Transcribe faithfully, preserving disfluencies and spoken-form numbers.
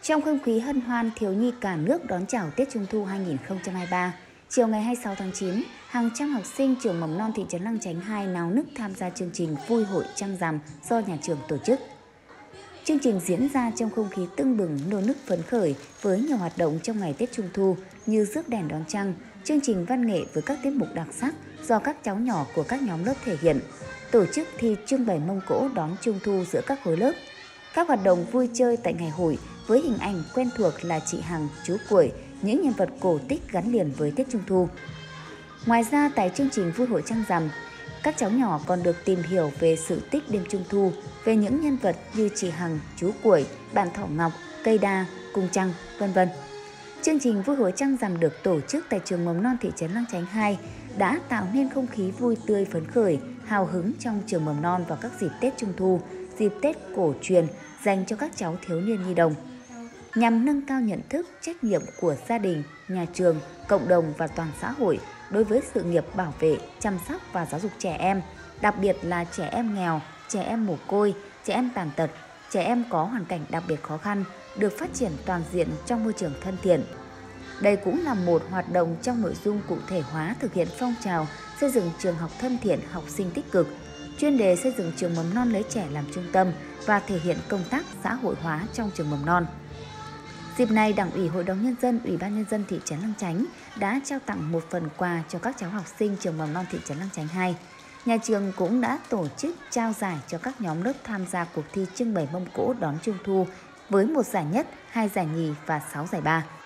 Trong không khí hân hoan, thiếu nhi cả nước đón chào Tết Trung thu hai nghìn không trăm hai mươi ba, chiều ngày hai mươi sáu tháng chín, hàng trăm học sinh trường mầm non thị trấn Lăng Chánh hai náo nức tham gia chương trình Vui hội trăng rằm do nhà trường tổ chức. Chương trình diễn ra trong không khí tưng bừng, nô nức phấn khởi với nhiều hoạt động trong ngày Tết Trung thu như rước đèn đón trăng, chương trình văn nghệ với các tiết mục đặc sắc do các cháu nhỏ của các nhóm lớp thể hiện, tổ chức thi trưng bày mông cỗ đón Trung thu giữa các khối lớp. Các hoạt động vui chơi tại ngày hội với hình ảnh quen thuộc là chị Hằng, chú Cuội, những nhân vật cổ tích gắn liền với Tết Trung thu. Ngoài ra, tại chương trình Vui hội trăng rằm, các cháu nhỏ còn được tìm hiểu về sự tích đêm Trung thu, về những nhân vật như chị Hằng, chú Cuội, bạn Thỏ Ngọc, cây đa, cung trăng, vân vân. Chương trình Vui hội trăng rằm được tổ chức tại trường mầm non thị trấn Lăng Chánh hai đã tạo nên không khí vui tươi phấn khởi, hào hứng trong trường mầm non vào các dịp Tết Trung thu, dịp Tết cổ truyền dành cho các cháu thiếu niên nhi đồng. Nhằm nâng cao nhận thức, trách nhiệm của gia đình, nhà trường, cộng đồng và toàn xã hội đối với sự nghiệp bảo vệ, chăm sóc và giáo dục trẻ em, đặc biệt là trẻ em nghèo, trẻ em mồ côi, trẻ em tàn tật, trẻ em có hoàn cảnh đặc biệt khó khăn, được phát triển toàn diện trong môi trường thân thiện. Đây cũng là một hoạt động trong nội dung cụ thể hóa thực hiện phong trào xây dựng trường học thân thiện, học sinh tích cực, chuyên đề xây dựng trường mầm non lấy trẻ làm trung tâm và thể hiện công tác xã hội hóa trong trường mầm non. Dịp này, Đảng ủy, Hội đồng Nhân dân, Ủy ban Nhân dân thị trấn Lăng Chánh đã trao tặng một phần quà cho các cháu học sinh trường mầm non thị trấn Lăng Chánh hai. Nhà trường cũng đã tổ chức trao giải cho các nhóm lớp tham gia cuộc thi trưng bày mâm cỗ đón Trung thu với một giải nhất, hai giải nhì và sáu giải ba.